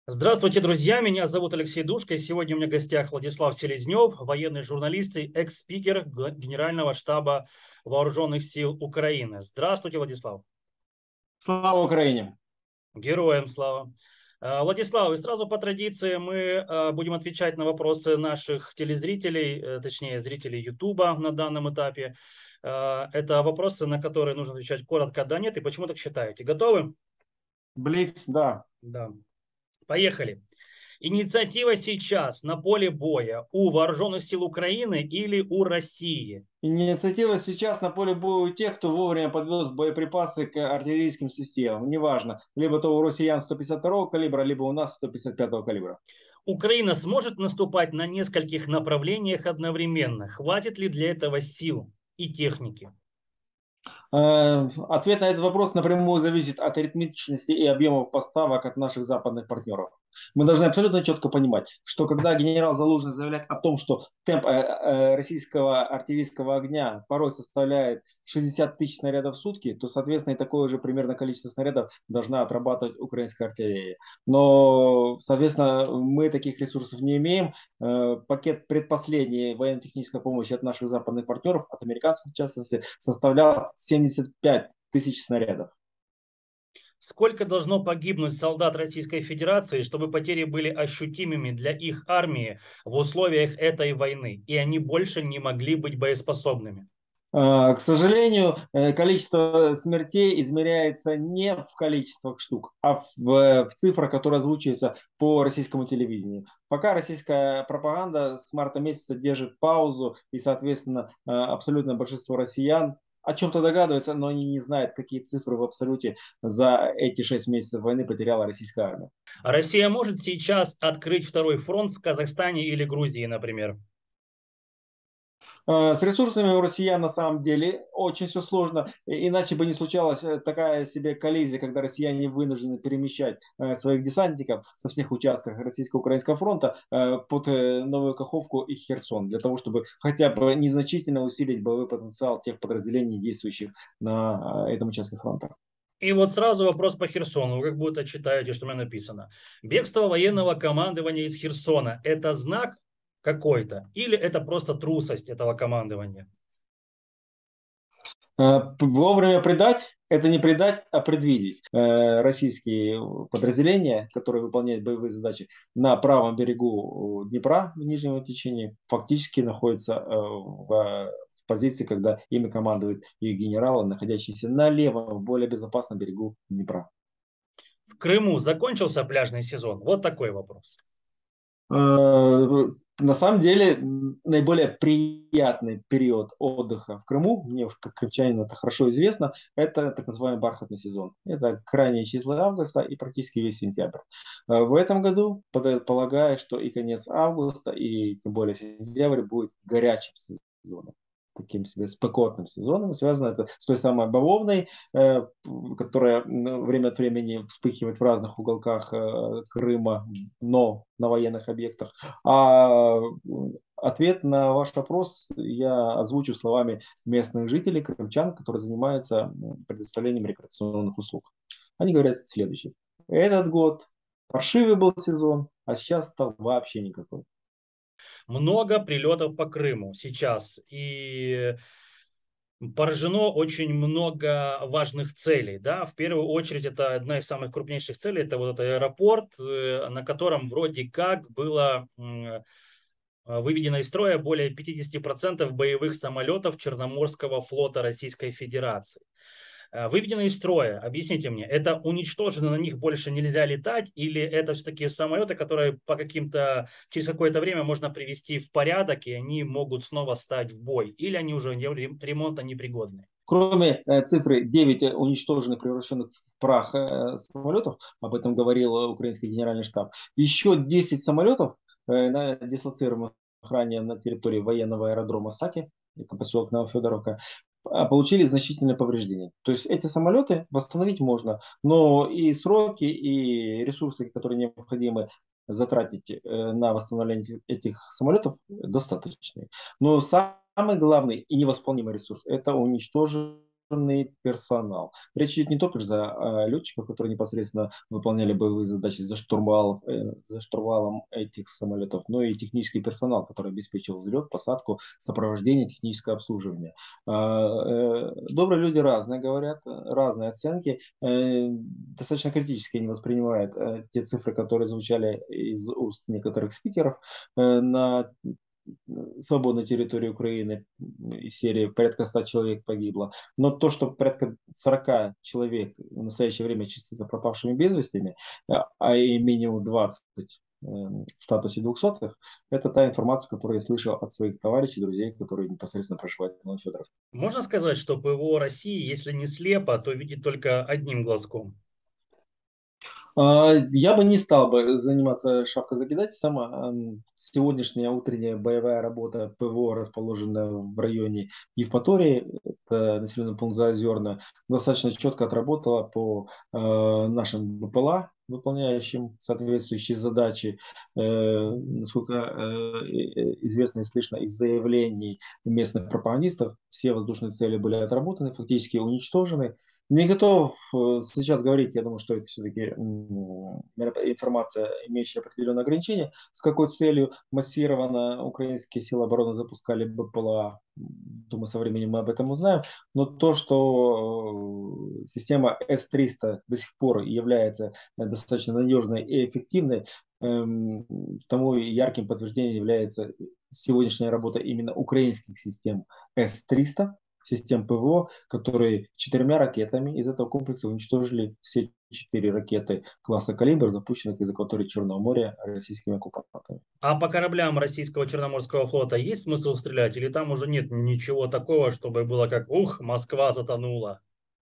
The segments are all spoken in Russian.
Здравствуйте, друзья! Меня зовут Алексей Душка, и сегодня у меня в гостях Владислав Селезнев, военный журналист и экс-спикер Генерального штаба Вооруженных сил Украины. Здравствуйте, Владислав! Слава Украине! Героям слава! Владислав, и сразу по традиции мы будем отвечать на вопросы наших телезрителей, точнее зрителей Ютуба на данном этапе. Это вопросы, на которые нужно отвечать коротко, да, нет, и почему так считаете. Готовы? Блиц, да. Да. Поехали. Инициатива сейчас на поле боя у вооруженных сил Украины или у России? Инициатива сейчас на поле боя у тех, кто вовремя подвез боеприпасы к артиллерийским системам. Неважно, либо то у россиян 152 калибра, либо у нас 155 калибра. Украина сможет наступать на нескольких направлениях одновременно? Хватит ли для этого сил и техники? Ответ на этот вопрос напрямую зависит от аритметичности и объемов поставок от наших западных партнеров. Мы должны абсолютно четко понимать, что когда генерал Залужный заявляет о том, что темп российского артиллерийского огня порой составляет 60 тысяч снарядов в сутки, то, соответственно, и такое же примерно количество снарядов должна отрабатывать украинская артиллерия. Но, соответственно, мы таких ресурсов не имеем. Пакет предпоследней военно-технической помощи от наших западных партнеров, от американцев в частности, составлял 75 тысяч снарядов. Сколько должно погибнуть солдат Российской Федерации, чтобы потери были ощутимыми для их армии в условиях этой войны, и они больше не могли быть боеспособными? К сожалению, количество смертей измеряется не в количествах штук, а в цифрах, которые озвучиваются по российскому телевидению. Пока российская пропаганда с марта месяца держит паузу, и, соответственно, абсолютное большинство россиян о чем-то догадывается, но они не знают, какие цифры в абсолюте за эти 6 месяцев войны потеряла российская армия. А Россия может сейчас открыть второй фронт в Казахстане или Грузии, например? С ресурсами у россиян на самом деле очень все сложно, иначе бы не случалась такая себе коллизия, когда россияне вынуждены перемещать своих десантников со всех участков российско-украинского фронта под Новую Каховку и Херсон, для того, чтобы хотя бы незначительно усилить боевой потенциал тех подразделений, действующих на этом участке фронта. И вот сразу вопрос по Херсону. Вы как будто читаете, что у меня написано. Бегство военного командования из Херсона – это знак какой-то? Или это просто трусость этого командования? Вовремя предать — это не предать, а предвидеть. Российские подразделения, которые выполняют боевые задачи на правом берегу Днепра в нижнем течении, фактически находятся в позиции, когда ими командуют их генералы, находящиеся на левом, более безопасном берегу Днепра. В Крыму закончился пляжный сезон? Вот такой вопрос. На самом деле, наиболее приятный период отдыха в Крыму, мне уж как крымчанину это хорошо известно, это так называемый бархатный сезон. Это крайние числа августа и практически весь сентябрь. В этом году полагаю, что и конец августа, и тем более сентябрь будет горячим сезоном, таким себе спекотным сезоном. Связано это с той самой бавовной, которая время от времени вспыхивает в разных уголках Крыма, но на военных объектах. А ответ на ваш вопрос я озвучу словами местных жителей, крымчан, которые занимаются предоставлением рекреационных услуг. Они говорят следующее. Этот год паршивый был сезон, а сейчас стал вообще никакой. Много прилетов по Крыму сейчас. И поражено очень много важных целей. Да? В первую очередь, это одна из самых крупнейших целей, это вот этот аэропорт, на котором вроде как было выведено из строя более 50% боевых самолетов Черноморского флота Российской Федерации. Выведено из строя, объясните мне, это уничтожено, на них больше нельзя летать, или это все-таки самолеты, которые по каким-то, через какое-то время можно привести в порядок, и они могут снова стать в бой, или они уже ремонта непригодны? Кроме цифры 9 уничтоженных, превращенных в прах самолетов, об этом говорил украинский генеральный штаб, еще 10 самолетов, дислоцированных ранее на территории военного аэродрома Саки, это поселок Новофедоровка, получили значительные повреждения. То есть эти самолеты восстановить можно, но и сроки, и ресурсы, которые необходимы затратить на восстановление этих самолетов, достаточные. Но самый главный и невосполнимый ресурс — это уничтоженные персонал. Речь идет не только за летчиков, которые непосредственно выполняли боевые задачи за штурвалом этих самолетов, но и технический персонал, который обеспечивал взлет, посадку, сопровождение, техническое обслуживание. Добрые люди разные говорят, разные оценки. Достаточно критически они воспринимают те цифры, которые звучали из уст некоторых спикеров на свободной территории Украины из серии порядка 100 человек погибло. Но то, что порядка 40 человек в настоящее время числятся пропавшими без вести, и минимум 20 в статусе двухсотых, это та информация, которую я слышал от своих товарищей, друзей, которые непосредственно проживают в Новофедоровске. Можно сказать, что ПВО России, если не слепо, то видит только одним глазком? Я бы не стал бы заниматься шапкозакидательством. Сегодняшняя утренняя боевая работа ПВО, расположенная в районе Евпатории, это населенный пункт Заозерно, достаточно четко отработала по нашим БПЛА, выполняющим соответствующие задачи. Насколько известно и слышно из заявлений местных пропагандистов, все воздушные цели были отработаны, фактически уничтожены. Не готов сейчас говорить, я думаю, что это все-таки информация, имеющая определенные ограничения. С какой целью массированно украинские силы обороны запускали БПЛА, думаю, со временем мы об этом узнаем. Но то, что система С-300 до сих пор является достаточно надежной и эффективной, тому ярким подтверждением является сегодняшняя работа именно украинских систем С-300, систем ПВО, которые 4 ракетами из этого комплекса уничтожили все 4 ракеты класса «Калибр», запущенных из акватории Черного моря российскими оккупантами. А по кораблям российского Черноморского флота есть смысл стрелять? Или там уже нет ничего такого, чтобы было как «Ух, Москва затонула»?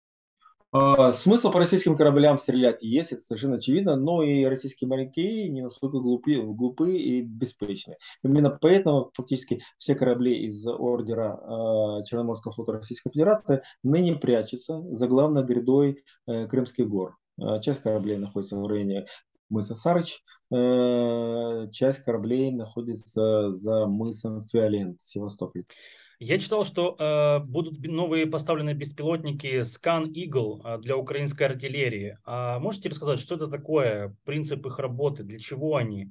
Смысл по российским кораблям стрелять есть, это совершенно очевидно, но и российские моряки не настолько глупы и беспечны. Именно поэтому фактически все корабли из ордера Черноморского флота Российской Федерации ныне прячутся за главной грядой Крымских гор. Часть кораблей находится в районе мыса Сарыч, часть кораблей находится за мысом Фиолент, Севастополь. Я читал, что будут новые поставлены беспилотники Scan Eagle для украинской артиллерии. А можете рассказать, что это такое, принцип их работы, для чего они?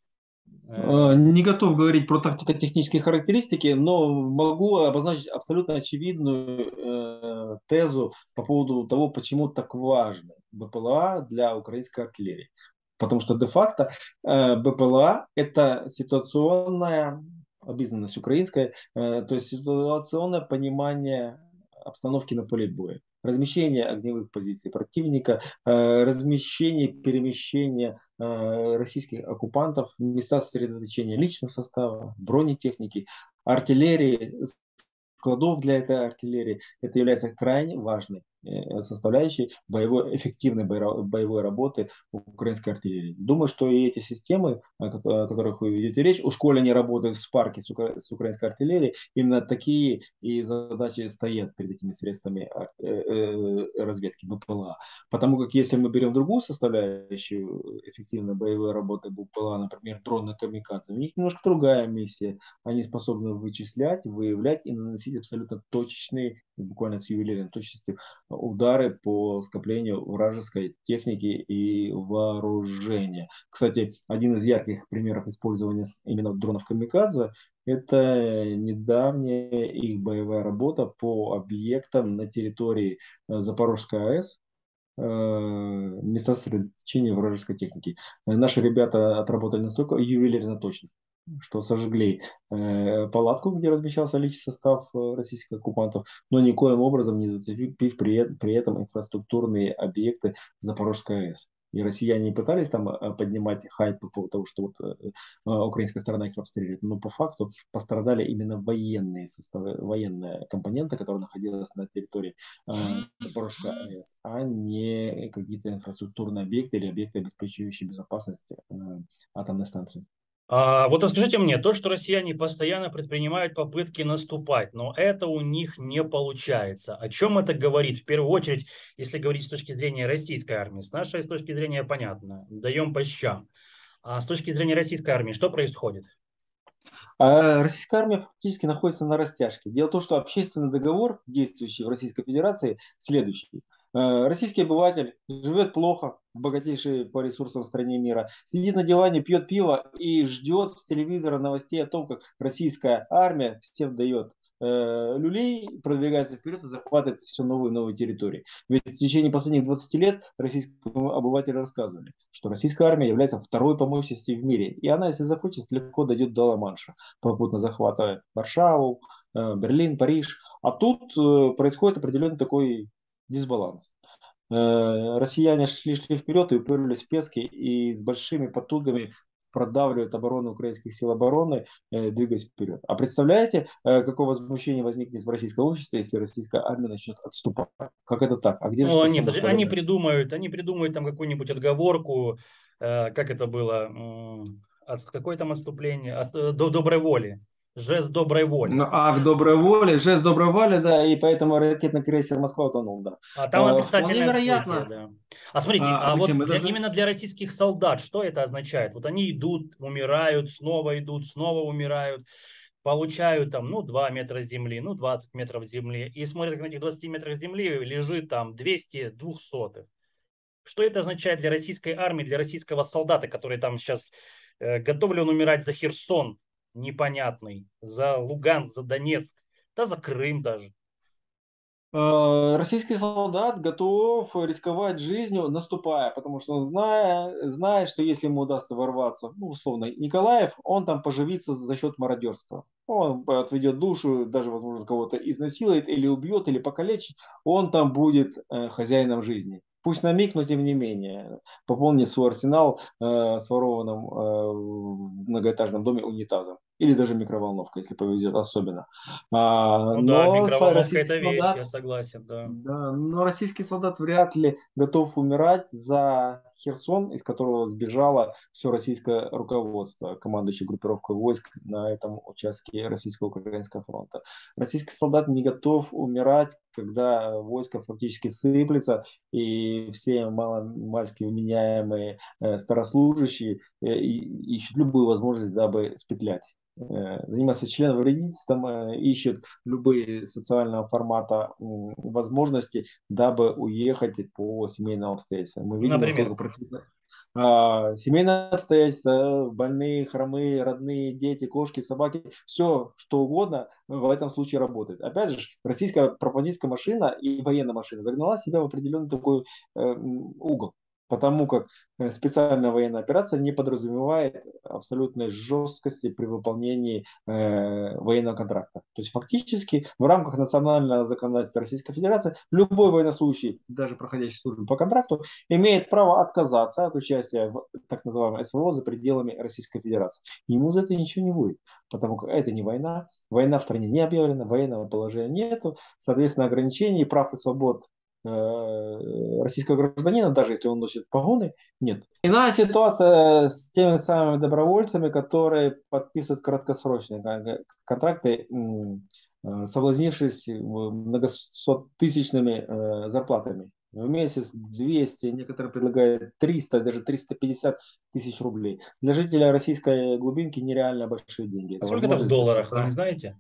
Не готов говорить про тактико-технические характеристики, но могу обозначить абсолютно очевидную тезу по поводу того, почему так важно БПЛА для украинской артиллерии. Потому что де-факто БПЛА – это ситуационная обязанность украинская, то есть ситуационное понимание обстановки на поле боя, размещение огневых позиций противника, размещение, перемещение российских оккупантов, места сосредоточения личного состава, бронетехники, артиллерии, складов для этой артиллерии. Это является крайне важной составляющей эффективной боевой работы украинской артиллерии. Думаю, что и эти системы, о которых вы ведете речь, у школе они работают в спарке с украинской артиллерией, именно такие и задачи стоят перед этими средствами разведки БПЛА. Потому как если мы берем другую составляющую эффективной боевой работы БПЛА, например, дроны камикадзе, у них немножко другая миссия. Они способны вычислять, выявлять и наносить абсолютно точечные, буквально с ювелирной точностью, удары по скоплению вражеской техники и вооружения. Кстати, один из ярких примеров использования именно дронов камикадзе – это недавняя их боевая работа по объектам на территории Запорожской АЭС, места сосредоточения вражеской техники. Наши ребята отработали настолько ювелирно точно, что сожгли палатку, где размещался личный состав российских оккупантов, но никоим образом не зацепив при этом инфраструктурные объекты Запорожской АЭС. И россияне пытались там поднимать хайп по поводу того, что украинская сторона их обстреливает, но по факту пострадали именно военные составы, военная компонента, которая находилась на территории Запорожской АЭС, а не какие-то инфраструктурные объекты или объекты, обеспечивающие безопасность атомной станции. Вот расскажите мне, то, что россияне постоянно предпринимают попытки наступать, но это у них не получается. О чем это говорит? В первую очередь, если говорить с точки зрения российской армии. С нашей с точки зрения понятно, даем по щам. А с точки зрения российской армии, что происходит? А российская армия фактически находится на растяжке. Дело в том, что общественный договор, действующий в Российской Федерации, следующий. Российский обыватель живет плохо в богатейшей по ресурсам стране мира, сидит на диване, пьет пиво и ждет с телевизора новостей о том, как российская армия всем дает люлей, продвигается вперед и захватывает все новые и новые территории. Ведь в течение последних 20 лет российскому обывателю рассказывали, что российская армия является второй по мощности в мире. И она, если захочет, легко дойдет до Ла-Манша, попутно захватывая Варшаву, Берлин, Париж. А тут происходит определенный такой дисбаланс. Россияне шли вперед и уперлись в Пески и с большими потугами продавливают оборону украинских сил обороны, двигаясь вперед. А представляете, какое возмущение возникнет в российском обществе, если российская армия начнет отступать? Как это так? А где же Ну, та они, подожди, самоотверженность? они придумают там какую-нибудь отговорку, как это было, какое там отступление, доброй воли, жест доброй воли. Ну, акт доброй воли, жест доброй воли, да, и поэтому ракетный крейсер Москва утонул, да. А там Вполне отрицательное всплытие, вероятно. да. А смотрите, А а зачем вот это же? именно для российских солдат, что это означает? Вот они идут, умирают, снова идут, снова умирают, получают там, ну, 2 метра земли, ну, 20 метров земли, и смотрят, как на этих 20 метрах земли лежит там 200 двухсотых. Что это означает для российской армии, для российского солдата, который там сейчас готов ли он умирать за Херсон непонятный, за Луганск, за Донецк, да за Крым даже. Российский солдат готов рисковать жизнью, наступая, потому что он знает, что если ему удастся ворваться, ну, условно, Николаев, он там поживится за счет мародерства. Он отведет душу, даже, возможно, кого-то изнасилует или убьет, или покалечит. Он там будет хозяином жизни. Пусть на миг, но тем не менее. Пополнит свой арсенал сворованным в многоэтажном доме унитазом. Или даже микроволновкой, если повезет особенно. Ну да, Но микроволновка российский это вещь, солдат я согласен, да. да, но российский солдат вряд ли готов умирать за Херсон, из которого сбежало все российское руководство, командующее группировкой войск на этом участке российско-украинского фронта. Российский солдат не готов умирать, когда войско фактически сыплется, и все мальски вменяемые старослужащие ищут любую возможность, дабы спетлять. Заниматься членовредительством, ищут любые социального формата возможности, дабы уехать по семейным обстоятельствам. Мы видим, насколько Например, процветает семейные обстоятельства, больные, хромые, родные, дети, кошки, собаки, все, что угодно в этом случае работает. Опять же, российская пропагандистская машина и военная машина загнала себя в определенный такой угол. Потому как специальная военная операция не подразумевает абсолютной жесткости при выполнении военного контракта. То есть фактически в рамках национального законодательства Российской Федерации любой военнослужащий, даже проходящий службу по контракту, имеет право отказаться от участия в так называемом СВО за пределами Российской Федерации. Ему за это ничего не будет, потому как это не война, война в стране не объявлена, военного положения нету, соответственно, ограничений прав и свобод российского гражданина, даже если он носит погоны, нет. Иная ситуация с теми самыми добровольцами, которые подписывают краткосрочные контракты, соблазнившись многосоттысячными зарплатами. В месяц 200, некоторые предлагают 300, даже 350 тысяч рублей. Для жителя российской глубинки нереально большие деньги. а Это сколько это в возможность долларах, вы не сопоставить. знаете?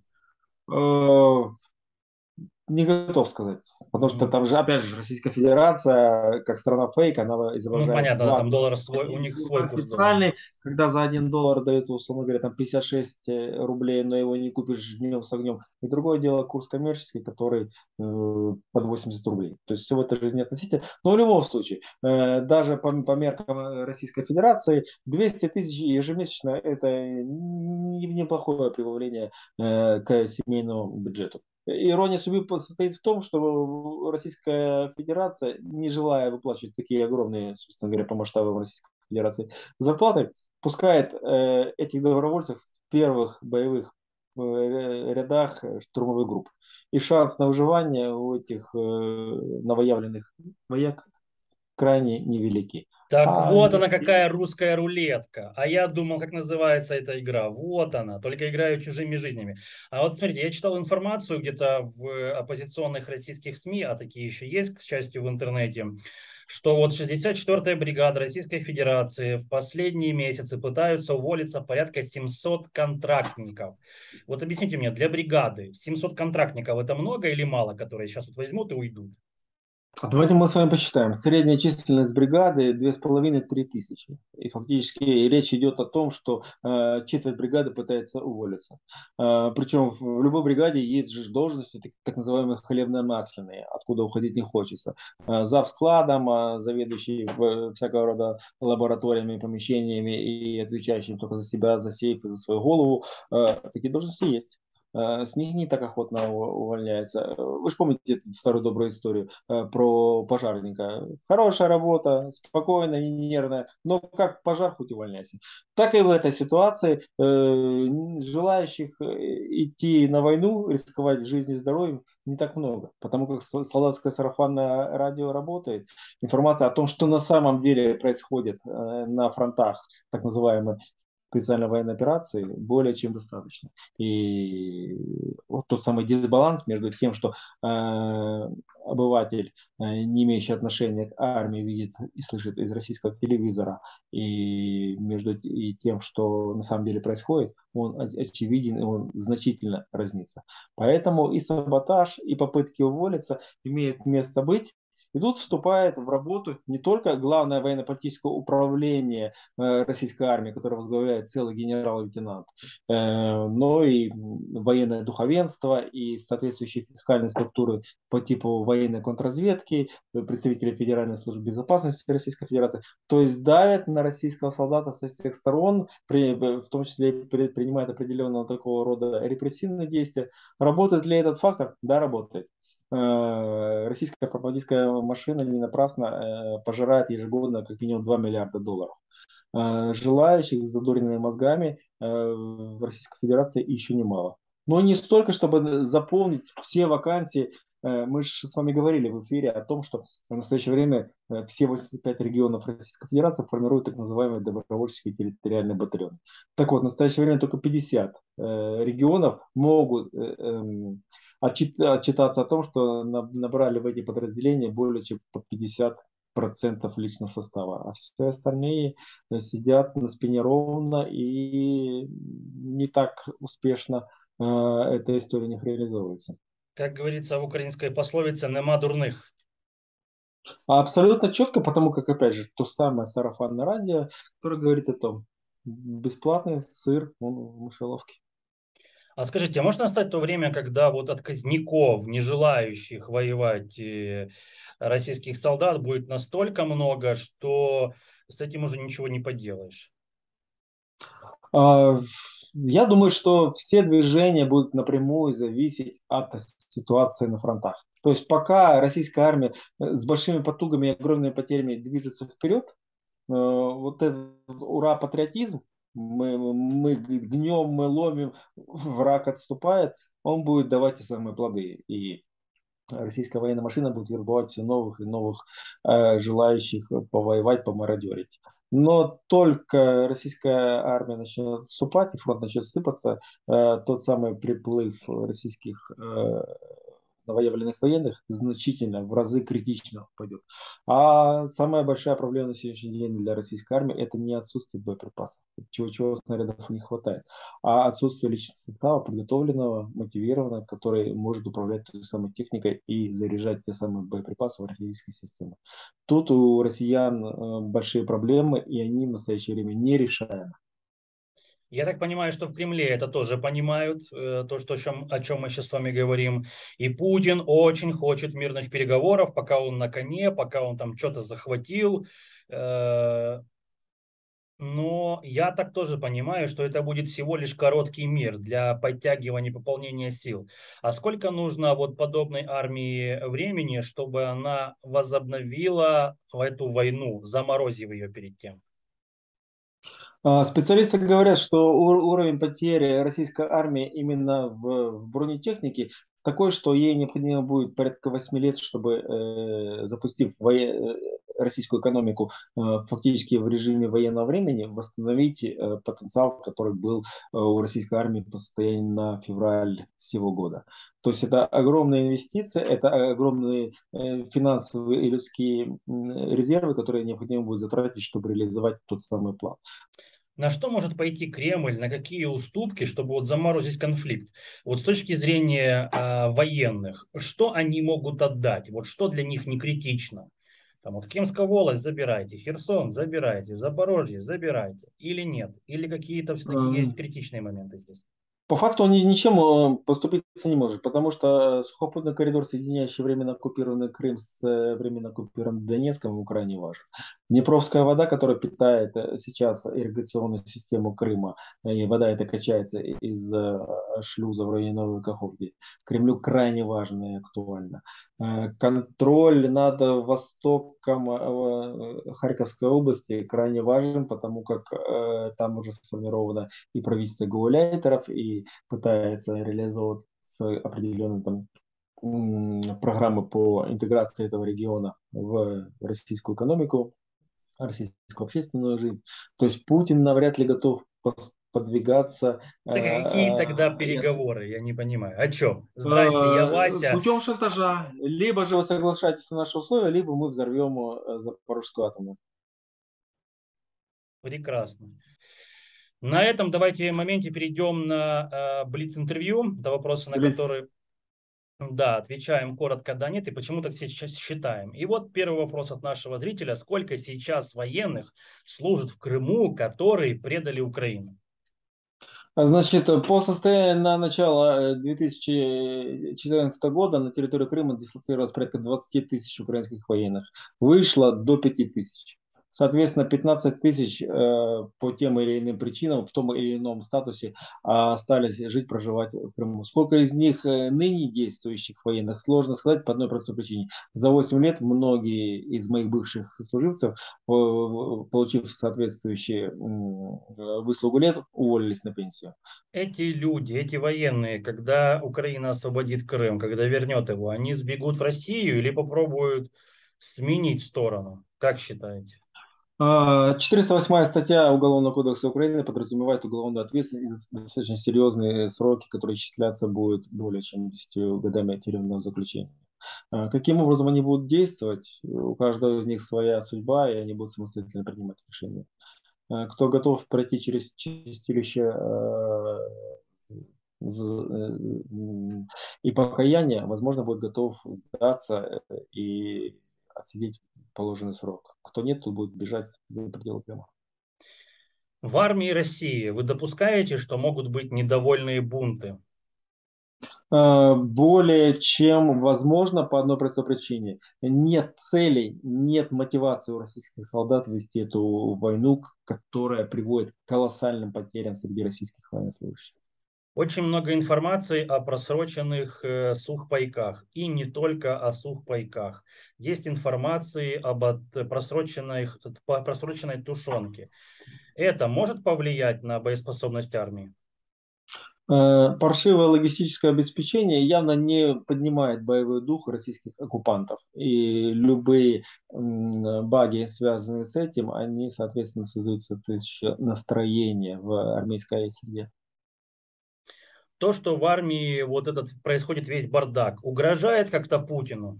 Не готов сказать. Потому что Мгм. там же, опять же, Российская Федерация, как страна фейк, она Ну, изображает понятно, да, два там доллар курса. свой, у Один них курс свой курс доллара. официальный, когда за $1 дают, условно говоря, там 56 рублей, но его не купишь днем с огнем. И другое дело курс коммерческий, который под 80 рублей. То есть все в этой жизни относительно. Но в любом случае, даже по меркам Российской Федерации, 200 тысяч ежемесячно – это неплохое прибавление к семейному бюджету. Ирония судьбы состоит в том, что Российская Федерация, не желая выплачивать такие огромные, собственно говоря, по масштабам Российской Федерации зарплаты, пускает этих добровольцев в первых боевых рядах штурмовых групп. И шанс на выживание у этих новоявленных вояк крайне невелики. Так А вот она какая русская рулетка. А я думал, как называется эта игра. Вот она, только играю чужими жизнями. А вот смотрите, я читал информацию где-то в оппозиционных российских СМИ, а такие еще есть, к счастью, в интернете, что вот 64-я бригада Российской Федерации в последние месяцы пытаются уволиться порядка 700 контрактников. Вот объясните мне, для бригады 700 контрактников это много или мало, которые сейчас вот возьмут и уйдут? Давайте мы с вами посчитаем. Средняя численность бригады 2,5–3 тысячи. И фактически речь идет о том, что четверть бригады пытается уволиться. Причем в любой бригаде есть же должности, так называемые хлебно-масляные, откуда уходить не хочется. Зав складом, заведующий всякого рода лабораториями, помещениями и отвечающий только за себя, за сейф и за свою голову. Такие должности есть. С них не так охотно увольняется. Вы же помните старую добрую историю про пожарника. Хорошая работа, спокойная, не нервная, но как пожар, хоть увольняйся. Так и в этой ситуации желающих идти на войну, рисковать жизнью и здоровьем не так много, потому как солдатское сарафанное радио работает. Информация о том, что на самом деле происходит на фронтах, так называемые специальной военной операции, более чем достаточно. И вот тот самый дисбаланс между тем, что обыватель, не имеющий отношения к армии, видит и слышит из российского телевизора, и между и тем, что на самом деле происходит, он очевиден, и он значительно разнится. Поэтому и саботаж, и попытки уволиться имеют место быть. И тут вступает в работу не только главное военно-политическое управление российской армии, которое возглавляет целый генерал-лейтенант, но и военное духовенство и соответствующие фискальные структуры по типу военной контрразведки, представители Федеральной службы безопасности Российской Федерации. То есть давят на российского солдата со всех сторон, в том числе принимают определенного такого рода репрессивные действия. Работает ли этот фактор? Да, работает. Российская пропагандистская машина не напрасно пожирает ежегодно как минимум 2 миллиарда долларов. Желающих с задоренными мозгами в Российской Федерации еще немало. Но не столько, чтобы заполнить все вакансии. Мы же с вами говорили в эфире о том, что в настоящее время все 85 регионов Российской Федерации формируют так называемые добровольческие территориальные батальоны. Так вот, в настоящее время только 50 регионов могут отчитаться о том, что набрали в эти подразделения более чем по 50% личного состава, а все остальные сидят на спине ровно и не так успешно эта история у них реализовывается. Как говорится в украинской пословице, нема дурных. Абсолютно четко, потому как, опять же, то самое сарафанное радио, которое говорит о том, бесплатный сыр, он в мышеловке. А скажите, а может настать то время, когда вот отказников, не желающих воевать российских солдат будет настолько много, что с этим уже ничего не поделаешь? А, Я думаю, что все движения будут напрямую зависеть от ситуации на фронтах. То есть пока российская армия с большими потугами и огромными потерями движется вперед, вот этот ура-патриотизм, мы гнем, мы ломим, враг отступает, он будет давать те самые плоды. И российская военная машина будет вербовать все новых и новых желающих повоевать, помародерить. Но только российская армия начнет отступать и фронт начнет сыпаться, тот самый приплыв российских новоявленных военных значительно, в разы критично упадет. А самая большая проблема на сегодняшний день для российской армии это не отсутствие боеприпасов, чего снарядов не хватает, а отсутствие личного состава, подготовленного, мотивированного, который может управлять той самой техникой и заряжать те самые боеприпасы в артиллерийские системы. Тут у россиян большие проблемы, и они в настоящее время нерешаемы. Я так понимаю, что в Кремле это тоже понимают, то, что, о чем мы сейчас с вами говорим. И Путин очень хочет мирных переговоров, пока он на коне, пока он там что-то захватил. Но я так тоже понимаю, что это будет всего лишь короткий мир для подтягивания и пополнения сил. А сколько нужно вот подобной армии времени, чтобы она возобновила эту войну, заморозив ее перед тем? Специалисты говорят, что уровень потери российской армии именно в бронетехнике такой, что ей необходимо будет порядка 8 лет, чтобы, запустив российскую экономику фактически в режиме военного времени, восстановить потенциал, который был у российской армии по состоянию на февраль сего года. То есть это огромные инвестиции, это огромные финансовые и людские резервы, которые необходимо будет затратить, чтобы реализовать тот самый план. На что может пойти Кремль, на какие уступки, чтобы вот заморозить конфликт? Вот с точки зрения военных, что они могут отдать? Вот что для них не критично? Там вот Кемская волость забирайте, Херсон забирайте, Запорожье забирайте. Или нет? Или какие-то все-таки есть критичные моменты здесь? По факту он ничем поступиться не может, потому что сухопутный коридор, соединяющий временно оккупированный Крым с временно оккупированным Донецком, крайне важен. Днепровская вода, которая питает сейчас ирригационную систему Крыма, и вода эта качается из шлюза в районе Новой Каховки, Кремлю крайне важно и актуально. Контроль над востоком Харьковской области крайне важен, потому как там уже сформировано и правительство гауляйтеров, и пытается реализовывать определенные там программы по интеграции этого региона в российскую экономику, российскую общественную жизнь. То есть Путин навряд ли готов подвигаться Так какие тогда переговоры? Я не понимаю. О чем? Здрасте, я Вася. путем шантажа. Либо же вы соглашаетесь на наши условия, либо мы взорвем Запорожскую атомную. Прекрасно. На этом давайте моменте перейдем на блиц-интервью. Это вопросы, на Блиц. которые, да, отвечаем коротко, да, нет, и почему так сейчас считаем. И вот первый вопрос от нашего зрителя. Сколько сейчас военных служит в Крыму, которые предали Украину? Значит, по состоянию на начало 2014 года на территории Крыма дислоцировалось порядка 20 тысяч украинских военных. Вышло до 5 тысяч. Соответственно, 15 тысяч по тем или иным причинам в том или ином статусе остались жить, проживать в Крыму. Сколько из них ныне действующих военных, сложно сказать по одной простой причине. За 8 лет многие из моих бывших сослуживцев, получив соответствующие выслугу лет, уволились на пенсию. Эти люди, эти военные, когда Украина освободит Крым, когда вернет его, они сбегут в Россию или попробуют сменить сторону? Как считаете? 408 статья Уголовного кодекса Украины подразумевает уголовную ответственность за достаточно серьезные сроки, которые исчисляться будут более чем 10 годами тюремного заключения. Каким образом они будут действовать? У каждого из них своя судьба, и они будут самостоятельно принимать решения. Кто готов пройти через чистилище и покаяние, возможно, будет готов сдаться и отсидеть положенный срок. Кто нет, тот будет бежать за пределы Крыма. В армии России вы допускаете, что могут быть недовольные бунты? Более чем возможно по одной простой причине. Нет целей, нет мотивации у российских солдат вести эту войну, которая приводит к колоссальным потерям среди российских военнослужащих. Очень много информации о просроченных сухпайках. И не только о сухпайках. Есть информации об просроченной тушенке. Это может повлиять на боеспособность армии? Паршивое логистическое обеспечение явно не поднимает боевой дух российских оккупантов. И любые баги, связанные с этим, они, соответственно, создают соответствующее настроение в армейской среде. То, что в армии вот этот происходит весь бардак, угрожает как-то Путину?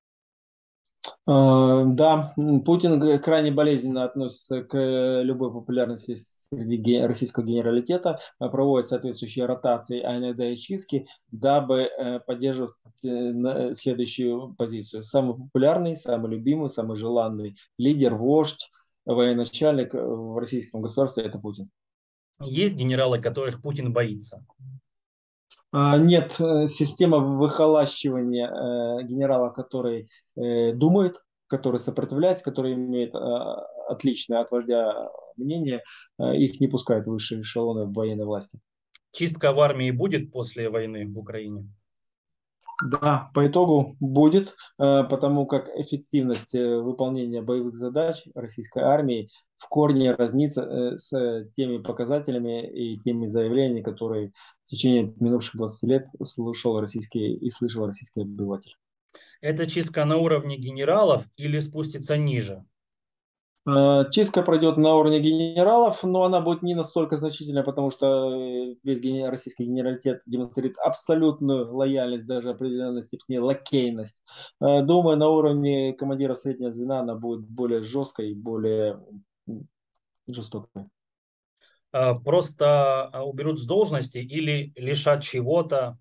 Да, Путин крайне болезненно относится к любой популярности среди российского генералитета, проводит соответствующие ротации, а иногда и чистки, дабы поддерживать следующую позицию. Самый популярный, самый любимый, самый желанный лидер, вождь, военачальник в российском государстве – это Путин. Есть генералы, которых Путин боится? Нет, система выхолащивания генерала, который думает, который сопротивляется, который имеет отличное от вождя мнение, их не пускают в высшие эшелоны военной власти. Чистка в армии будет после войны в Украине? Да, по итогу будет, потому как эффективность выполнения боевых задач российской армии в корне разнится с теми показателями и теми заявлениями, которые в течение минувших 20 лет слышал российский обыватель. Это чистка на уровне генералов или спустится ниже? Чистка пройдет на уровне генералов, но она будет не настолько значительная, потому что весь российский генералитет демонстрирует абсолютную лояльность, даже определенной степени лакейность. Думаю, на уровне командира среднего звена она будет более жесткой, более жестокой. Просто уберут с должности или лишат чего-то?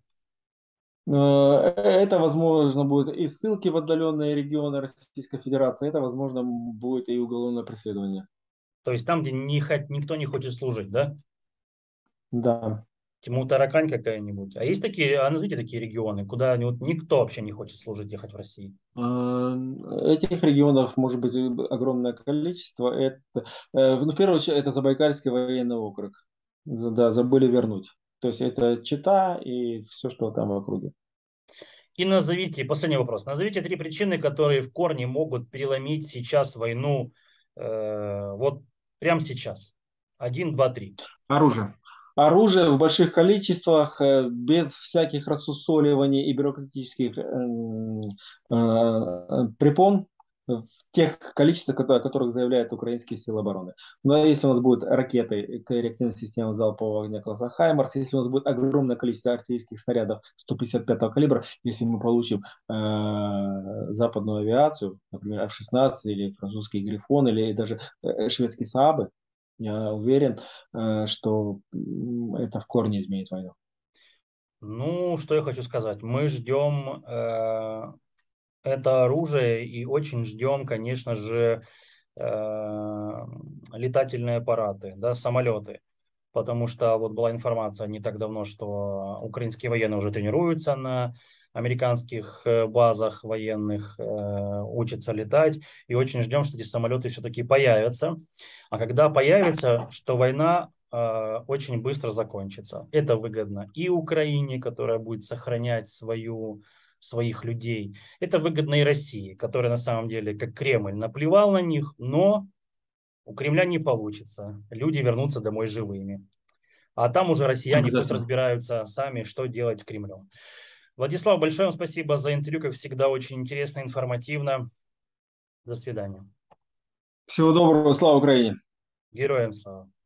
Это, возможно, будет и ссылки в отдаленные регионы Российской Федерации, это, возможно, будет и уголовное преследование. То есть там, где никто не хочет служить, да? Да. Тиму таракань какая-нибудь. А есть такие, а назовите такие регионы, куда вот никто вообще не хочет служить, ехать в России? Этих регионов может быть огромное количество. Ну, в первую очередь, это Забайкальский военный округ. Да, забыли вернуть. То есть это Чита и все, что там в округе. И назовите, последний вопрос, назовите три причины, которые в корне могут переломить сейчас войну, вот прямо сейчас. Один, два, три. Оружие. Оружие в больших количествах, без всяких рассусоливаний и бюрократических препон, в тех количествах, о которых заявляют украинские силы обороны. Но если у нас будут ракеты, реактивные системы залпового огня класса «Хаймарс», если у нас будет огромное количество артиллерийских снарядов 155-го калибра, если мы получим западную авиацию, например, F-16 или французский «Грифон», или даже шведские «Саабы», я уверен, что это в корне изменит войну. Ну, что я хочу сказать. Мы ждем это оружие и очень ждем, конечно же, летательные аппараты, да, самолеты. Потому что вот была информация не так давно, что украинские военные уже тренируются на американских базах военных, учатся летать. И очень ждем, что эти самолеты все-таки появятся. А когда появится, что война очень быстро закончится. Это выгодно и Украине, которая будет сохранять своих людей. Это выгодно и России, которая на самом деле, как Кремль, наплевал на них, но у Кремля не получится. Люди вернутся домой живыми. А там уже россияне пусть Обязательно. разбираются сами, что делать с Кремлем. Владислав, большое вам спасибо за интервью. Как всегда, очень интересно, информативно. До свидания. Всего доброго, слава Украине! Героям слава.